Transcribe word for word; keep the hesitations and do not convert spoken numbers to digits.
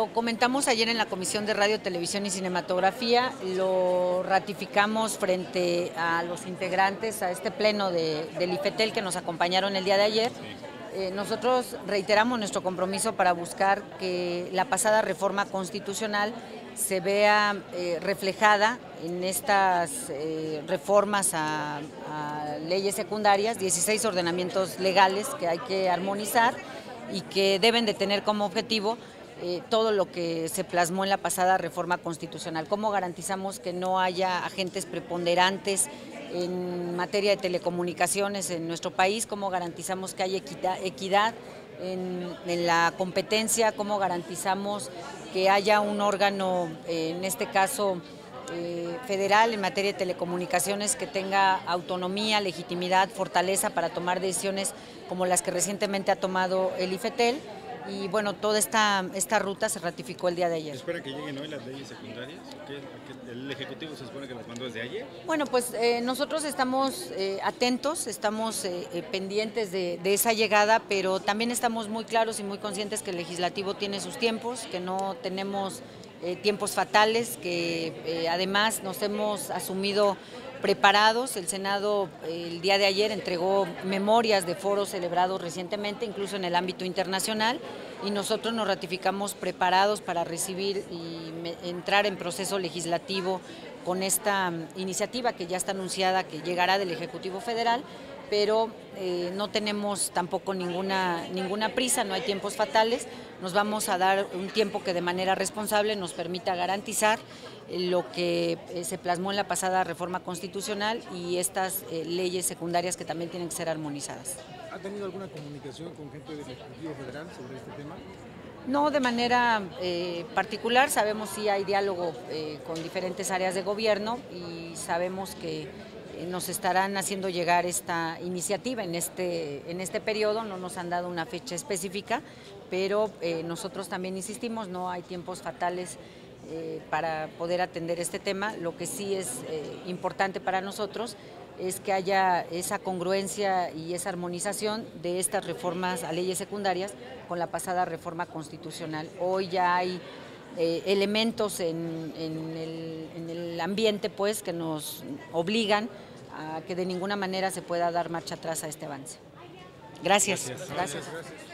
Lo comentamos ayer en la Comisión de Radio, Televisión y Cinematografía, lo ratificamos frente a los integrantes a este pleno de, del IFETEL que nos acompañaron el día de ayer. Eh, nosotros reiteramos nuestro compromiso para buscar que la pasada reforma constitucional se vea eh, reflejada en estas eh, reformas a, a leyes secundarias, dieciséis ordenamientos legales que hay que armonizar y que deben de tener como objetivo eh, todo lo que se plasmó en la pasada reforma constitucional. ¿Cómo garantizamos que no haya agentes preponderantes en materia de telecomunicaciones en nuestro país? ¿Cómo garantizamos que haya equidad, equidad en, en la competencia? ¿Cómo garantizamos que haya un órgano, eh, en este caso eh, federal, en materia de telecomunicaciones, que tenga autonomía, legitimidad, fortaleza para tomar decisiones como las que recientemente ha tomado el IFETEL? Y bueno, toda esta, esta ruta se ratificó el día de ayer. ¿Se espera que lleguen hoy las leyes secundarias? ¿Qué, qué, ¿El Ejecutivo se supone que las mandó desde ayer? Bueno, pues eh, nosotros estamos eh, atentos, estamos eh, eh, pendientes de, de esa llegada, pero también estamos muy claros y muy conscientes que el Legislativo tiene sus tiempos, que no tenemos eh, tiempos fatales, que eh, además nos hemos asumido preparados. El Senado eh, el día de ayer entregó memorias de foros celebrados recientemente, incluso en el ámbito internacional, y nosotros nos ratificamos preparados para recibir y me, entrar en proceso legislativo con esta iniciativa que ya está anunciada, que llegará del Ejecutivo Federal, pero eh, no tenemos tampoco ninguna, ninguna prisa, no hay tiempos fatales. Nos vamos a dar un tiempo que de manera responsable nos permita garantizar lo que eh, se plasmó en la pasada reforma constitucional y estas eh, leyes secundarias que también tienen que ser armonizadas. ¿Ha tenido alguna comunicación con gente del Ejecutivo Federal sobre este tema? No de manera eh, particular, sabemos si hay diálogo eh, con diferentes áreas de gobierno y sabemos que eh, nos estarán haciendo llegar esta iniciativa en este, en este periodo. No nos han dado una fecha específica, pero eh, nosotros también insistimos, no hay tiempos fatales eh, para poder atender este tema. Lo que sí es eh, importante para nosotros es que haya esa congruencia y esa armonización de estas reformas a leyes secundarias con la pasada reforma constitucional. Hoy ya hay eh, elementos en, en, el, en el ambiente pues, que nos obligan a que de ninguna manera se pueda dar marcha atrás a este avance. Gracias. Gracias. Gracias. Gracias.